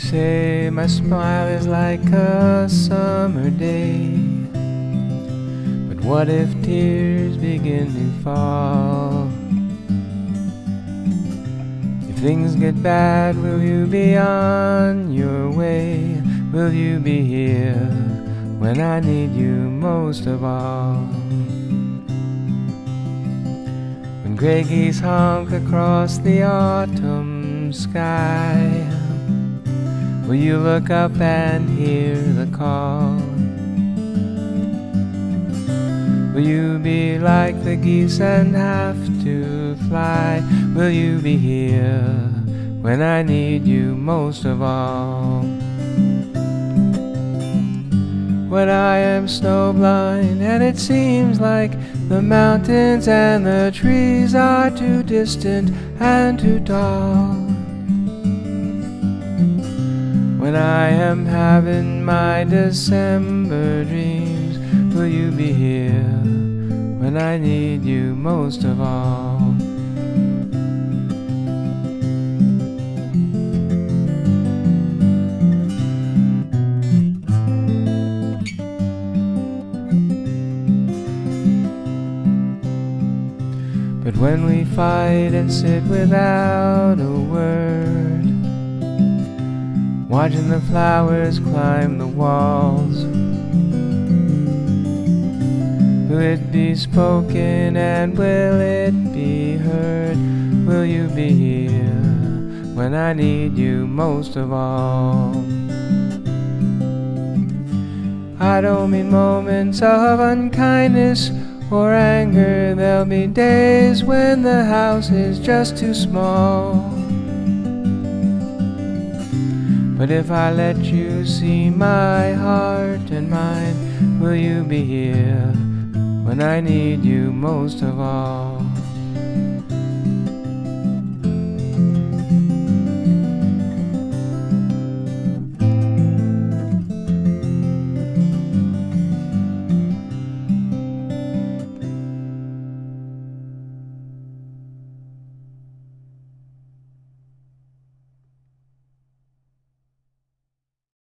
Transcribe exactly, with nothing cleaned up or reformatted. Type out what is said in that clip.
say my smile is like a summer day, but what if tears begin to fall? If things get bad, will you be on your way? Will you be here when I need you most of all? When gray geese honk across the autumn sky, will you look up and hear the call? Will you be like the geese and have to fly? Will you be here when I need you most of all? When I am snowblind and it seems like the mountains and the trees are too distant and too tall. When I am having my December dreams, will you be here when I need you most of all? But when we fight and sit without a word, watching the flowers climb the walls, will it be spoken and will it be heard? Will you be here when I need you most of all? I don't mean moments of unkindness or anger. There'll be days when the house is just too small. But if I let you see my heart and mind, will you be here when I need you most of all?